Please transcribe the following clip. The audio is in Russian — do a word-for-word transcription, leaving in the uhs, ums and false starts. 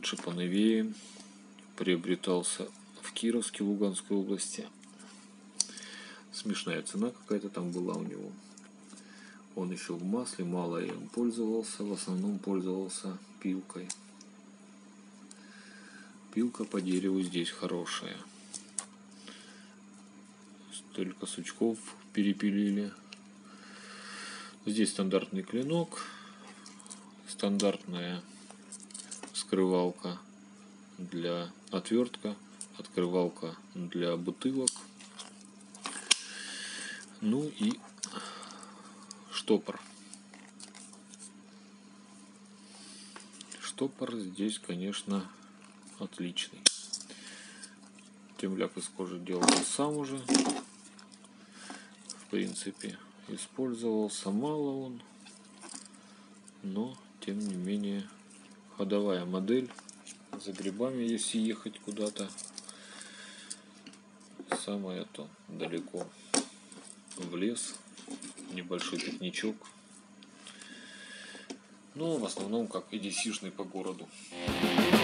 получше, поновее. Приобретался в Кировске, Луганской области. Смешная цена какая-то там была у него. Он еще в масле, мало им пользовался, в основном пользовался пилкой. Пилка по дереву здесь хорошая. Столько сучков перепилили. Здесь стандартный клинок, стандартная скрывалка для отвертка, открывалка для бутылок, ну и штопор. Штопор здесь, конечно, отличный. Темляк из кожи делал сам уже. В принципе, использовался мало он, но тем не менее ходовая модель. За грибами, если ехать куда-то, самое то далеко в лес, небольшой пикничок. Но в основном как и ди си-шный по городу.